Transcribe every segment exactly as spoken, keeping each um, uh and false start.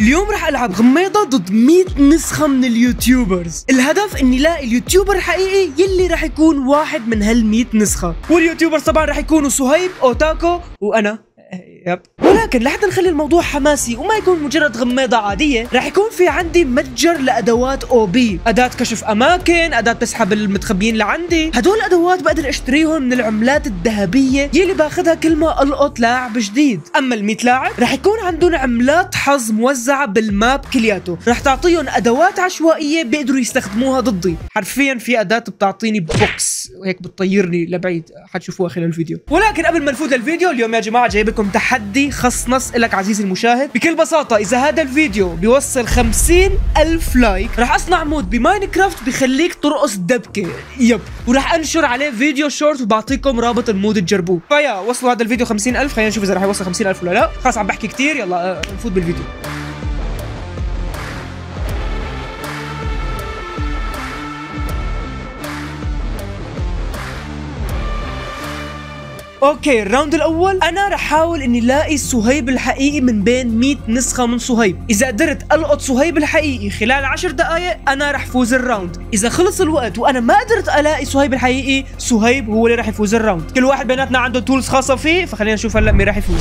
اليوم رح العب غميضة ضد مية نسخة من اليوتيوبرز. الهدف اني لاقي اليوتيوبر الحقيقي يلي رح يكون واحد من هال مية نسخة، واليوتيوبرز طبعا رح يكونوا صهيب، اوتاكو، وانا. يب. ولكن لحتى نخلي الموضوع حماسي وما يكون مجرد غميضة عادية، رح يكون في عندي متجر لأدوات أو بي، أداة كشف أماكن، أداة تسحب المتخبيين لعندي. هدول الأدوات بقدر أشتريهم من العملات الذهبية يلي باخذها كل ما ألقط لاعب جديد. أما ال مية لاعب رح يكون عندهم عملات حظ موزعة بالماب كلياته، رح تعطيهم أدوات عشوائية بيقدروا يستخدموها ضدي. حرفيا في أداة بتعطيني بوكس وهيك بتطيرني لبعيد، حتشوفوها خلال الفيديو. ولكن قبل ما نفوت للفيديو، اليوم يا جماعة جايب لكم تحدي خص نص لك عزيزي المشاهد. بكل بساطة إذا هذا الفيديو بيوصل خمسين ألف لايك رح أصنع مود بماينكرافت بخليك ترقص دبكة. يب. ورح أنشر عليه فيديو شورت وبعطيكم رابط المود تجربوه. فيا وصلوا هذا الفيديو خمسين ألف، خلينا نشوف إذا رح يوصل خمسين ألف ولا لا. خلاص عم بحكي كثير، يلا نفوت بالفيديو. اوكي، الراوند الاول انا رح احاول اني لاقي صهيب الحقيقي من بين مية نسخه من صهيب. اذا قدرت القط صهيب الحقيقي خلال عشر دقائق انا رح فوز الراوند. اذا خلص الوقت وانا ما قدرت الاقي صهيب الحقيقي، صهيب هو اللي رح يفوز الراوند. كل واحد بيناتنا عنده تولز خاصه فيه، فخلينا نشوف هلا مين رح يفوز.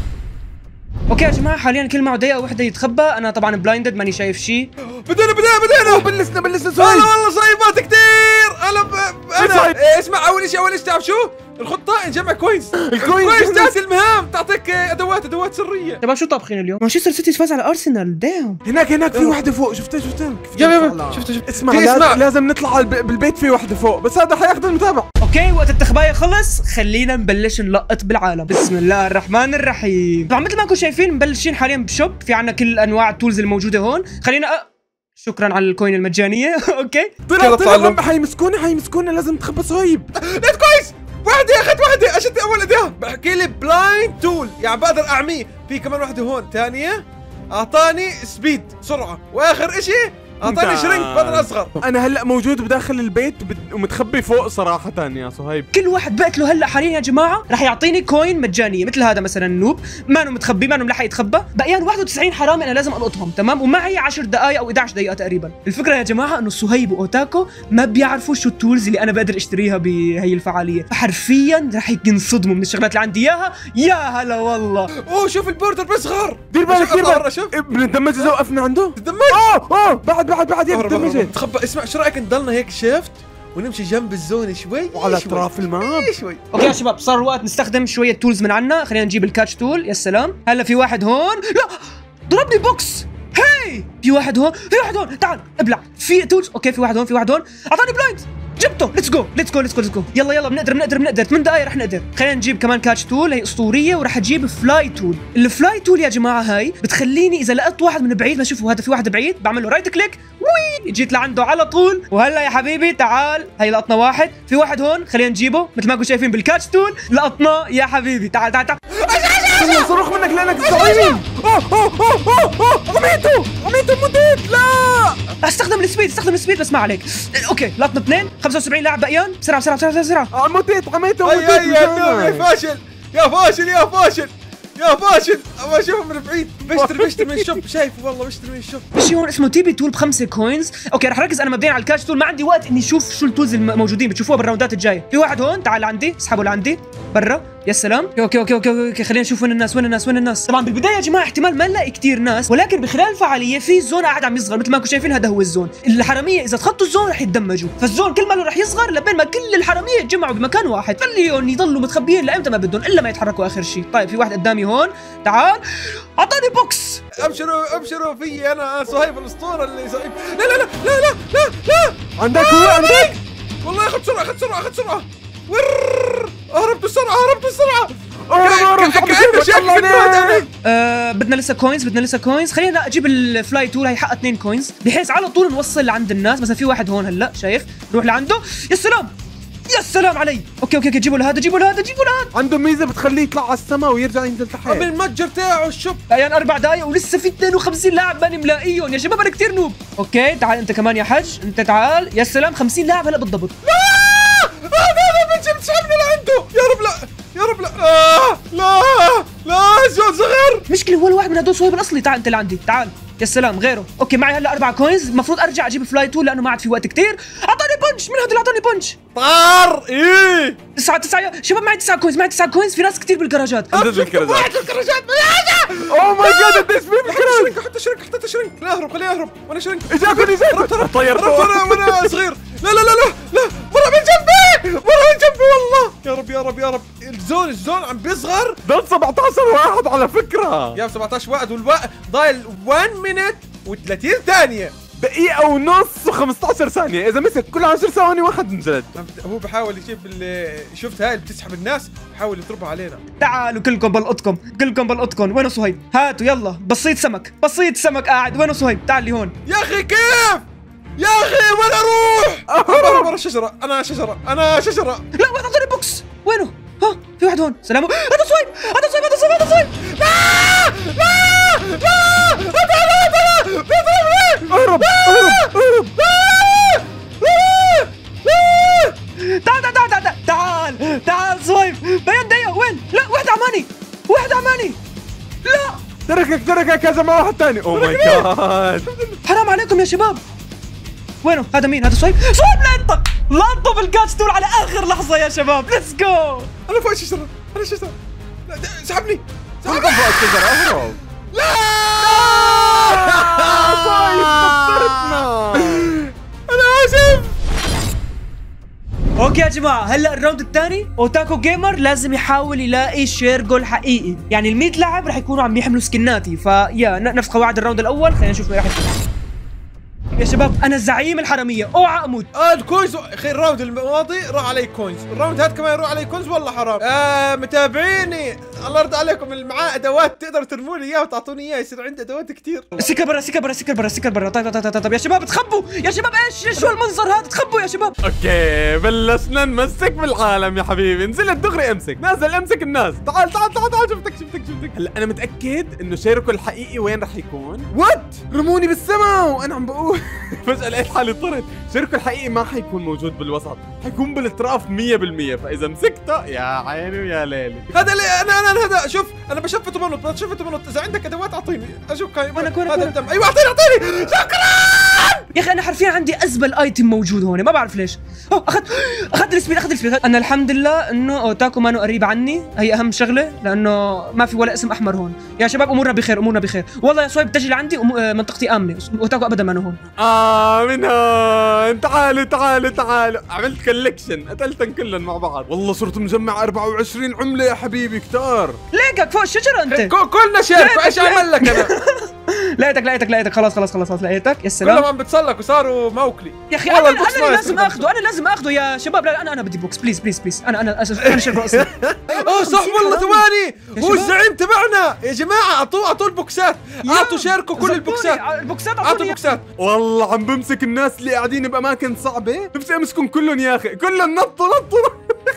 اوكي يا جماعه، حاليا كل معه دقيقه واحده يتخبى. انا طبعا بلايندد ماني شايف شيء. بدينا بدينا بدينا بلشنا بلشنا هلا والله صهيبات كثير. انا ب... انا إيه اسمع، اول شيء اول شيء تعرف شو الخطه؟ نجمع كوينز. الكوينز تحت المهام تعطيك ادوات ادوات سريه. طبعا شو طابخين اليوم؟ مانشستر سيتي فاز على ارسنال. دايم هناك هناك في وحده فوق، شفتها شفتها يا يا شفت شفت اسمع لازم, لازم نطلع بالبيت في وحده فوق، بس هذا حياخذ المتابع. اوكي، وقت التخبايه خلص، خلينا نبلش نلقط بالعالم. بسم الله الرحمن الرحيم. طبعا مثل ما انكم شايفين مبلشين حاليا بشوب، في عندنا كل انواع التولز الموجوده هون. خلينا أ... شكرا على الكوين المجانيه. اوكي طلع طلع حيمسكونا حيمسكونا لازم تخبى صهيب. ليت كويس. وحده اخذت وحده، اشد اول اداه. بحكي لي بلايند تول، يعني بقدر اعميه. في كمان وحده هون ثانيه اعطاني سبيد سرعه، واخر اشي اعطاني شرينك بقدر اصغر. انا هلا موجود بداخل البيت ومتخبي فوق صراحه يا صهيب. كل واحد بقتله هلا حاليا يا جماعه رح يعطيني كوين مجانيه، مثل هذا مثلا نوب مانو متخبي، مانو ملحق يتخبى. بقيان واحد وتسعين حرامي انا لازم القطهم، تمام؟ ومعي عشر دقائق او إحدى عشرة دقيقه تقريبا. الفكره يا جماعه انه صهيب واوتاكو ما بيعرفوا شو التولز اللي انا بقدر اشتريها بهي الفعاليه، فحرفيا رح ينصدموا من الشغلات اللي عندي اياها. يا هلا والله. اوه شوف البوردر بيصغر. دير بالك دير بالك. شوف بنتدمج اذا وقفنا عنده. تدمج. اوه اوه بعد بعد بعد يتدمج. تخبى. اسمع شو رايك نضلنا هيك شيفت ونمشي جنب الزون شوي وعلى اطراف الماب شوي. اوكي يا شباب، صار الوقت نستخدم شويه تولز من عنا. خلينا نجيب الكاتش تول. يا سلام. هلا في واحد هون. لا ضربني بوكس. هي في واحد هون، في واحد هون. تعال ابلع. في تولز. اوكي في واحد هون، في واحد هون. اعطاني بلايند. جبته. ليتس جو ليتس جو ليتس جو ليتس جو. يلا يلا بنقدر بنقدر بنقدر. ثمان دقائق رح نقدر. خلينا نجيب كمان كاتش تول، هي اسطوريه. وراح اجيب فلاي تول. الفلاي تول يا جماعه هاي بتخليني اذا لقيت واحد من بعيد، ما شوفوا هذا في واحد بعيد، بعمل له رايت كليك وي جيت لعنده على طول. وهلا يا حبيبي تعال، هي لقطنا واحد. في واحد هون، خلينا نجيبه مثل ما انكم شايفين بالكاتش تول. لقطناه يا حبيبي. تعال تعال تعال. صاروخ منك لانك صغيرين. اوه اوه اوه اوه عميته عميته مديت. لا استخدم السبيد استخدم السبيد بس ما عليك. اوكي لقطنا اثنين، خمسة وسبعين لاعب بقيان. بسرعه بسرعه بسرعه بسرعه. عميت عميته مديت. يا فاشل يا فاشل يا فاشل يا فاشل. ابغى اشوفه من بعيد. بشتري بشتري من الشوب. شايفه والله بشتري من الشوب. في شيء هون اسمه تي بي تول بخمسه كوينز. اوكي رح ركز انا مبدئيا على الكاتش تول، ما عندي وقت اني اشوف شو التولز الموجودين، بتشوفوها بالراوندات الجايه. في واحد هون، تعال لعندي، اسحبه لعندي برا. يا سلام. اوكي اوكي اوكي اوكي خلينا نشوف وين الناس وين الناس وين الناس. طبعا بالبدايه يا جماعه احتمال ما نلاقي كثير ناس، ولكن بخلال الفعاليه في زون قاعد عم يصغر مثل ما انكم شايفين. هذا هو الزون. الحراميه اذا تخطوا الزون رح يتدمجوا، فالزون كل ما رح يصغر لبين ما كل الحراميه يتجمعوا بمكان واحد. خليهم يضلوا متخبيين لامتى ما بدهم، الا ما يتحركوا اخر شيء. طيب في واحد قدامي هون. تعال اعطاني بوكس. ابشروا ابشروا في انا صهيب الاسطوره اللي صهيب. لا لا لا لا لا لا لا عندك هو عندك. والله اخذ سرعه اخذ سرعه اخذ سرعه. ور هربت بسرعه هربت بسرعه. آه بدنا لسه كوينز بدنا لسه كوينز. خلينا اجيب الفلاي تول، هي حقها اثنين كوينز بحيث على طول نوصل لعند الناس. مثلا في واحد هون هلا شايف، نروح لعنده. يا سلام يا سلام علي. اوكي اوكي جيبوا لهذا جيبوا لهذا جيبوا لهذا. عنده ميزه بتخليه يطلع على السماء ويرجع ينزل تحت. قبل المتجر تاعه الشوب. بقيان اربع دقائق ولسه في اثنين وخمسين لاعب ماني ملاقيهم يا شباب. انا كثير نوب. اوكي تعال انت كمان يا حج، انت تعال. يا سلام خمسين لاعب هلا بالضبط. لا لا لا بتسحبنا لعنده. يا رب لا يا رب لا. آه لا لا زود صغير. مشكله هو الواحد من هدول صهيب الاصلي. تعال انت لعندي تعال. يا سلام غيره. اوكي معي هلا اربع كوينز، المفروض ارجع اجيب فلاي تو لانه ما عاد في وقت كثير. اعطاني بنش، من هذا اللي اعطاني بنش؟ طار ايه تسعة تسعة شباب، معي تسعة كوينز، معي تسعة كوينز، في ناس كثير بالجراجات. واحد بالكراجات. اوه ماي جاد قديش في بالكراج. حتى شرنك حتى شرنك. لا اهرب خليه يهرب وانا شرنك. اجاكم اجاكم طيرت وانا وانا صغير. لا لا لا لا لا مره من جنبي مره من جنبي والله. يا رب يا رب يا رب. الزون الزون عم بيصغر. ضل سبعة عشر واحد على فكره. يا سبعة عشر واحد والوقت ضايل واحد مينت و30 ثانيه. دقيقة ونص وخمسة عشر ثانية، إذا مسك كل عشر ثواني واحد انجلد. هو بحاول يجيب اللي شفت هاي اللي بتسحب الناس، بحاول يضربها علينا. تعالوا كلكم بلقطكم، كلكم بلقطكم. وينه صهيب؟ هاتوا يلا، بسيط سمك، بسيط سمك قاعد. وينه صهيب؟ تعال لي هون. يا أخي كيف؟ يا أخي وين أروح؟ برا برا الشجرة، أنا شجرة، أنا شجرة. لا واحد اعطاني بوكس. وينه؟ ها في واحد هون. سلام. هذا صهيب، هذا صهيب، هذا صهيب، هذا صهيب. لا لا لا لا بيضربني. اهرب اهرب اهرب. تعال تعال تعال تعال تعال تعال صهيب. بيان دقيقة. وين؟ لا واحد عماني، واحد عماني. لا تركك تركك هذا مع واحد ثاني. اوه ماي جاد حرام عليكم يا شباب. وينه؟ هذا مين؟ هذا صهيب؟ صهيب لقطة، لقطة بالكاتش تول على آخر لحظة يا شباب. ليتس جو. أنا فوق الشجرة، أنا الشجرة. لا سحبني. سحبني فوق الشجرة. اهرب. لا صهيب خسرتنا. أنا آسف. اوكي يا جماعه، هلا الراوند الثاني اوتاكو جيمر لازم يحاول يلاقي شير جول حقيقي، يعني ال مية لاعب رح يكونوا عم يحملوا سكناتي، فيا نفس قواعد الراوند الاول. خلينا نشوف وين رح يكون. يا شباب انا زعيم الحراميه، اوعى اموت. اه الكوينز اخي، الراوند الماضي راح علي كوينز، الراوند هذا كمان يروح علي كوينز. والله حرام. آه متابعيني الله يرضى عليكم، اللي معاه ادوات تقدر ترموا لي اياها وتعطوني اياها، يصير عندي ادوات كثير. سكر برا، سكر برا، سكر برا، سكر برا. طيب طيب طيب طيب يا شباب تخبوا، يا شباب ايش شو المنظر هذا؟ تخبوا يا شباب. اوكي بلشنا نمسك بالعالم يا حبيبي. نزلت دغري امسك، نازل امسك الناس. تعال تعال تعال تعال. شفتك شفتك شفتك. هلا انا متاكد انه شيركو الحقيقي وين رح يكون. وات رموني بالسماء وانا عم بقول فجاه لقيت حالي طرت. شيركو الحقيقي ما حيكون موجود بالوسط، حيكون بالاطراف مية بالمية، فاذا مسكته يا عيني ويا ليلي. هذا اللي انا انا هذا شوف، انا بشفته بنط بشفته بنط. اذا عندك ادوات اعطيني اشوف. هذا الدم. ايوه اعطيني اعطيني. شكرا يا اخي انا حرفيا عندي ازبل ايتم موجود هون، ما بعرف ليش. اوه اخذت اخذت السبيد، اخذت السبيد. انا الحمد لله انه اوتاكو ما قريب عني، هي اهم شغله، لانه ما في ولا اسم احمر هون. يا شباب امورنا بخير، امورنا بخير والله. يا صهيب تجي لعندي منطقتي امنه، اوتاكو ابدا ما هون. اه من هون. تعالوا تعالوا تعالوا. عملت كولكشن، قتلتن كلهم مع بعض. والله صرت مجمع أربعة وعشرين عمله يا حبيبي، كتار. ليكك فوق الشجره انت. كلنا شيركو، ايش اعمل لك انا؟ لقيتك لقيتك لقيتك خلاص خلاص خلاص لقيتك. يا سلام. كلهم عم بتسلقوا وصاروا موكلي. يا اخي انا انا لازم اخذه، انا لازم اخذه يا شباب. لا انا انا بدي بوكس بليز بليز بليز. انا انا انا شيركو اصلا. اوه صح والله، ثواني. هو الزعيم تبعنا يا جماعه. اعطوه اعطوه البوكسات، اعطوا شيركو كل البوكسات. البوكسات اعطوا البوكسات. والله عم بمسك الناس اللي قاعدين باماكن صعبه، نفسي امسكهم كلهم يا اخي. كلهم نطوا نطوا.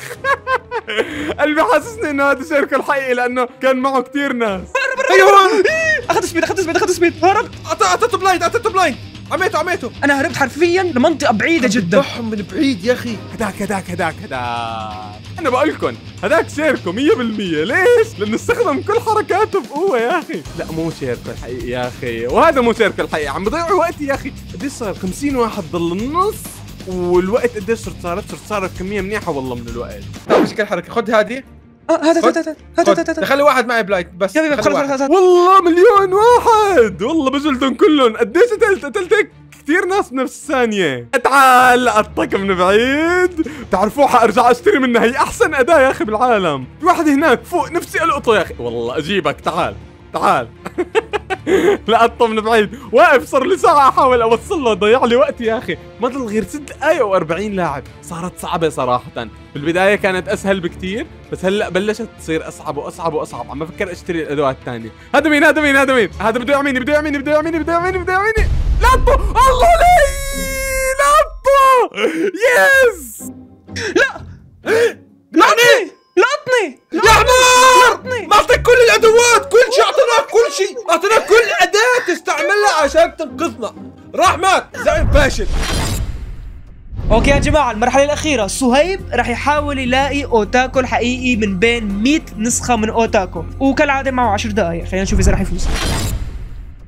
قلبي حاسسني انه هذا شيركو الحقيقي لانه كان معه كثير ناس. ايوه اخذت سبيد، اخذت سبيد، اخذت سبيد. هرب. اعطيته بلايند، اعطيته بلايند. عميته عميته. انا هربت حرفيا لمنطقه بعيده جدا. بحهم من بعيد يا اخي. هداك هداك هداك هداك. انا بقول لكم هداك شيركو مية بالمية. ليش؟ لانه استخدم كل حركاته بقوه يا اخي. لا مو شيركو الحقيقي يا اخي، وهذا مو شيركو الحقيقي. عم بضيعوا وقتي يا اخي. قديش صار؟ خمسين واحد ضل النص، والوقت قديش صرت صارت صرت صارت كميه منيحه والله من الوقت. لا مش كل حركه. خذ هذه. اه هذا هذا هذا هذا خلي واحد معي بلايت بس. يا حبيبي خلص خلص. والله مليون واحد، والله بجلدهم كلهم. قديش قتلت؟ قتلت هيك كثير ناس بنفس ثانية. تعال لقطك من بعيد. بتعرفوه حارجع اشتري منها، هي احسن اداة يا اخي بالعالم. في واحد هناك فوق نفسي القطه يا اخي. والله اجيبك. تعال تعال. لقطه من بعيد، واقف صار لي ساعة احاول اوصل له، ضيع لي وقت يا اخي. ما ضل غير ست دقايق وأربعين لاعب. صارت صعبة صراحة. بالبداية كانت اسهل بكثير، بس هلا بلشت تصير اصعب واصعب واصعب. عم بفكر اشتري الادوات الثانية. هذا مين؟ هذا مين؟ هذا مين؟ هذا بده يعميني بده يعميني بده يعميني بده يعميني بده يعميني. لقطه. الله لي لقطه. يس. لا لقطني لقطني يا حمار. ما اعطيك كل الادوات، كل شيء اعطيناك، كل شيء اعطيناك، كل اداة تستعملها عشان تنقذنا. راح مات. زعيم فاشل. اوكي يا جماعه، المرحله الاخيره. صهيب راح يحاول يلاقي اوتاكو الحقيقي من بين مية نسخه من اوتاكو، وكالعاده معه عشر دقائق. خلينا نشوف اذا راح يفوز. بسم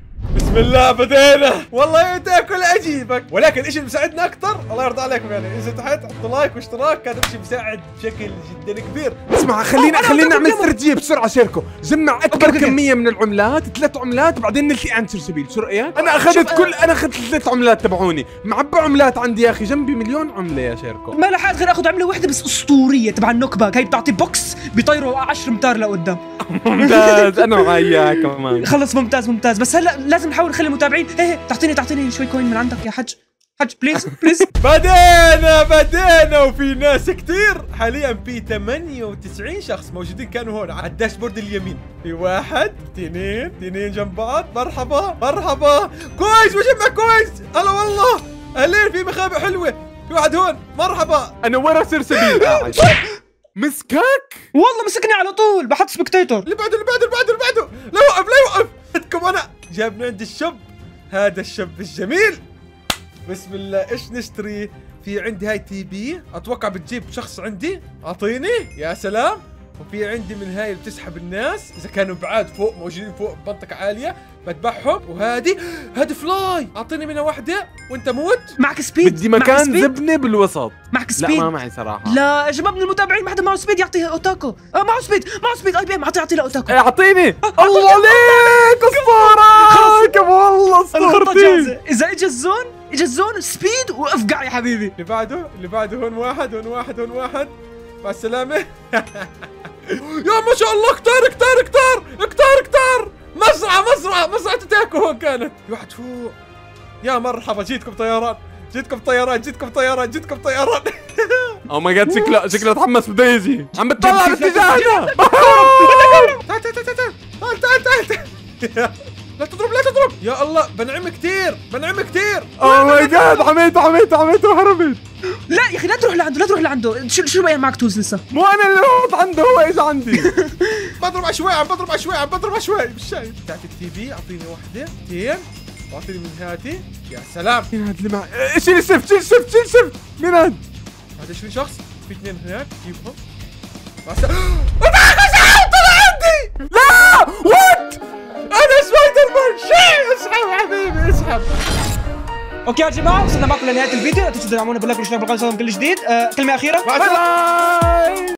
بسم الله بدينا. والله تاكل اجيبك، ولكن ايش اللي بيساعدنا اكثر الله يرضى عليكم يعني اذا تحت حط لايك واشتراك، هذا الشيء بيساعد بشكل جدا كبير. اسمع خلينا خلينا نعمل استراتيجيه بسرعه شيركو. جمع اكبر أوكي، أوكي. كميه من العملات، ثلاث عملات وبعدين نلتقي عند سلسبيل. شو رايك؟ انا اخذت كل انا اخذت ثلاث عملات تبعوني، معبى عملات عندي يا اخي، جنبي مليون عمله يا شيركو. ما لحقت غير اخذ عمله واحده بس اسطوريه تبع النوك باك، هي بتعطي بوكس بيطيروا عشرة امتار لقدام. ممتاز انا معي اياها كمان. خلص ممتاز ممتاز، بس هلا لازم نحاول نخلي المتابعين هي تعطيني تعطيني شوي كوين من عندك يا حج. حج بليز بليز. بدينا بدينا وفي ناس كتير. حاليا في ثمانية وتسعين شخص موجودين كانوا هون على الداشبورد اليمين. في واحد اثنين اثنين جنب بعض. مرحبا مرحبا كويس بجمع كويس. هلا والله اهلين، في مخابئ حلوه. في واحد هون مرحبا. انا ورا سلسبيل قاعد. مسكك والله مسكني على طول، بحط سبكتيتور. اللي بعده اللي بعده اللي بعده اللي بعده. لا يوقف لا يوقف. بدكم انا جابنا عند الشاب، هذا الشاب الجميل. بسم الله ايش نشتري؟ في عندي هاي تي بي، اتوقع بتجيب شخص عندي. اعطيني يا سلام. وفي عندي من هاي اللي بتسحب الناس اذا كانوا بعاد فوق موجودين فوق بمنطقه عاليه بذبحهم. وهذه هذه فلاي، اعطيني منها واحده وانت موت. معك سبيد؟ بدي معك مكان سبيد؟ زبنه بالوسط. معك سبيد؟ لا ما معي صراحه. لا يا شباب من المتابعين ما حدا معه سبيد يعطيها اوتاكو. اه معه سبيد معه سبيد اي بي ام، اعطيه اعطيه لاوتاكو. اعطيني. الله عليك اسطورك والله الخطه اسطورتي. جاهزه، اذا اجى الزون اجى الزون سبيد وافقع يا حبيبي. اللي بعده اللي بعده هون واحد هون واحد هون واحد. مع السلامه. يا ما شاء الله كتار كتار كتار كتار كتار. مزرعه مزرعه مزرعه تاكو هون كانت. في واحد فوق. يا مرحبا جيتكم طيران جيتكم طيران جيتكم طيران جيتكم طيران. او ماي جاد شكله شكله تحمس بده يجي، عم بتطلع باتجاهنا. تعال تعال تعال تعال تعال تعال. لا تضرب لا تضرب. يا الله بنعم كثير بنعم كثير. او ماي جاد عميته عميته عميته وهربت. لا يا اخي لا تروح لعنده لا تروح لعنده. شو شو بقى معك توز لسه؟ مو انا اللي رحت عنده، هو اجى عندي. بضرب عشوائي عم بضرب عشوائي عم بضرب عشوائي مش شايف. تاعت التي في اعطيني واحده اثنين واعطيني من هاتي. يا سلام. مين هاد اللي معي؟ شيل السيف شيل السيف شيل السيف. مين هاد؟ هذا عشرين شخص. في اثنين هناك جيبهم. طلع عندي. لا وات انا سبايدر مان. شيء اسحب حبيبي اسحب. اوكي يا جماعه وصلنا معكم لنهايه الفيديو، لا تنسوا تدعمونا باللايك والاشتراك بالقناه لكل جديد. آه كلمه اخيره. مع السلامه.